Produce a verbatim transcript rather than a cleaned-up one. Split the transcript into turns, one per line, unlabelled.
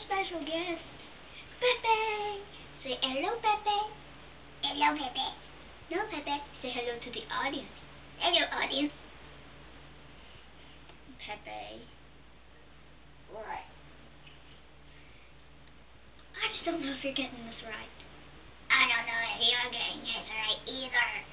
special guest, Pepe. Say hello, Pepe.
Hello, Pepe.
No, Pepe. Say hello to the audience.
Hello, audience.
Pepe.
What?
I just don't know if you're getting this right.
I don't know if you're getting this right either.